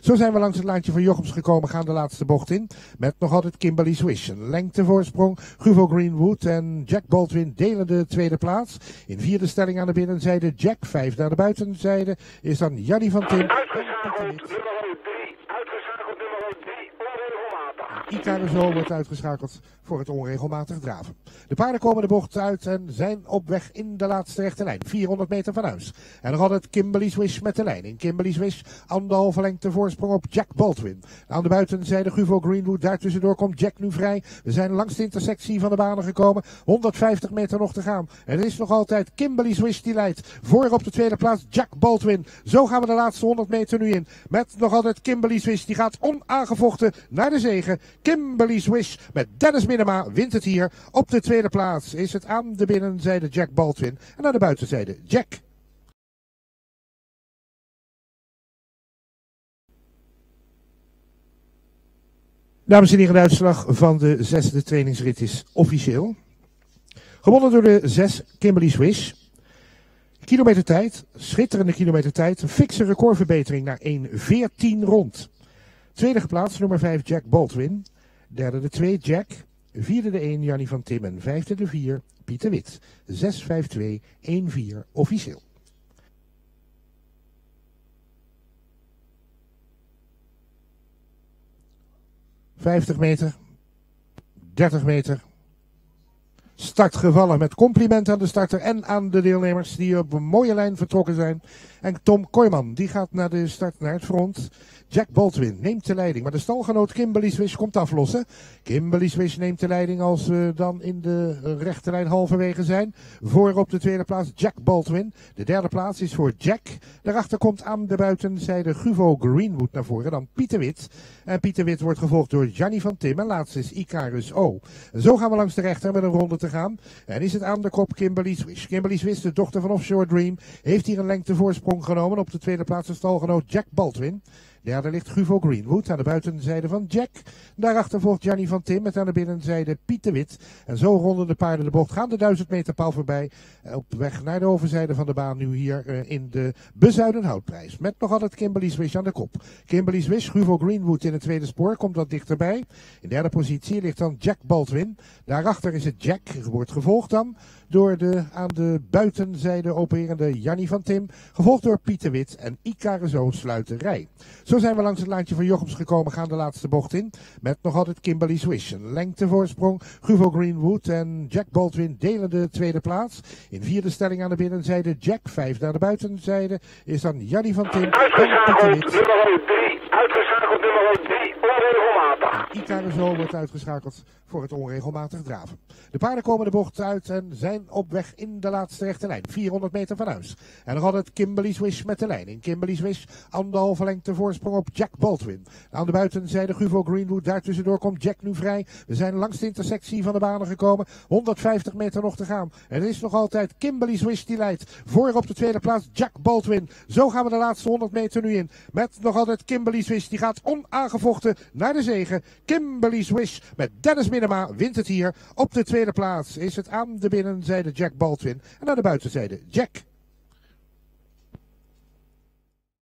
Zo zijn we langs het lijntje van Jochems gekomen, gaan de laatste bocht in. Met nog altijd Kimberly Swish. Een lengtevoorsprong. Guvo Greenwood en Jack Baldwin delen de tweede plaats. In vierde stelling aan de binnenzijde Jack. Vijfde aan de buitenzijde is dan Jannie van Tim. Icaro wordt uitgeschakeld voor het onregelmatig draven. De paarden komen de bocht uit en zijn op weg in de laatste rechte lijn. 400 meter van huis. En nog altijd Kimberly Swish met de lijn. In Kimberly Swish anderhalve lengte voorsprong op Jack Baldwin. Aan de buitenzijde Guvo Greenwood. Daartussendoor komt Jack nu vrij. We zijn langs de intersectie van de banen gekomen. 150 meter nog te gaan. En er is nog altijd Kimberly Swish die leidt. Voor op de tweede plaats Jack Baldwin. Zo gaan we de laatste 100 meter nu in. Met nog altijd Kimberly Swish. Die gaat onaangevochten naar de zege. Kimberly Swish met Dennis Minema wint het hier. Op de tweede plaats is het aan de binnenzijde Jack Baldwin en aan de buitenzijde Jack. Dames en heren, de uitslag van de zesde trainingsrit is officieel. Gewonnen door de 6 Kimberly Swish. Kilometertijd, schitterende kilometertijd. Een fikse recordverbetering naar 1:14 rond. Tweede geplaatst nummer 5 Jack Baldwin. Derde de 2 Jack. Vierde de 1 Jannie van Tim en vijfde de 4 Pieter Wit. 6-5-2-1-4 officieel. ...50 meter... ...30 meter... ...start gevallen met compliment aan de starter en aan de deelnemers... ...die op een mooie lijn vertrokken zijn... ...en Tom Kooijman die gaat naar de start naar het front... Jack Baldwin neemt de leiding, maar de stalgenoot Kimberly Swish komt aflossen. Kimberly Swish neemt de leiding als we dan in de rechte lijn halverwege zijn. Voor op de tweede plaats Jack Baldwin. De derde plaats is voor Jack. Daarachter komt aan de buitenzijde Guvo Greenwood naar voren. Dan Pieter Wit. En Pieter Wit wordt gevolgd door Jannie van Tim. En laatst is Icarus O. En zo gaan we langs de rechter met een ronde te gaan. En is het aan de kop Kimberly Swish. Kimberly Swish, de dochter van Offshore Dream, heeft hier een lengtevoorsprong genomen. Op de tweede plaats de stalgenoot Jack Baldwin. Derde ligt Guvo Greenwood aan de buitenzijde van Jack. Daarachter volgt Jannie van Tim met aan de binnenzijde Pieter Wit. En zo ronden de paarden de bocht, gaan de 1000 meter paal voorbij. Op weg naar de overzijde van de baan nu hier in de Bezuidenhoutprijs. Met nog altijd Kimberly Swish aan de kop. Kimberly Swish, Guvo Greenwood in het tweede spoor, komt wat dichterbij. In derde positie ligt dan Jack Baldwin. Daarachter is het Jack, wordt gevolgd dan door de aan de buitenzijde opererende Jannie van Tim. Gevolgd door Pieter Wit en Icarus O sluit de rij. Zo zijn we langs het lijntje van Jochems gekomen, gaan de laatste bocht in. Met nog altijd Kimberly Swish. Een lengtevoorsprong. Guvo Greenwood en Jack Baldwin delen de tweede plaats. In vierde stelling aan de binnenzijde Jack. Vijfde aan de buitenzijde is dan Jannie van Tim en Pieter Wit. Uitgeschakeld nummer 3, onregelmatig. Icarus O wordt uitgeschakeld voor het onregelmatig draven. De paarden komen de bocht uit en zijn op weg in de laatste rechte lijn. 400 meter van huis. En nog altijd Kimberly Swish met de lijn. In Kimberly Swish anderhalve lengte voorsprong op Jack Baldwin. Aan de buitenzijde Guvo Greenwood. Daartussendoor komt Jack nu vrij. We zijn langs de intersectie van de banen gekomen. 150 meter nog te gaan. En er is nog altijd Kimberly Swish die leidt. Voor op de tweede plaats Jack Baldwin. Zo gaan we de laatste 100 meter nu in. Met nog altijd Kimberly Swish. Die gaat onaangevochten naar de zege. Kimberly Swish met Dennis Minema wint het hier. Op de tweede plaats is het aan de binnenzijde Jack Baldwin. En aan de buitenzijde Jack.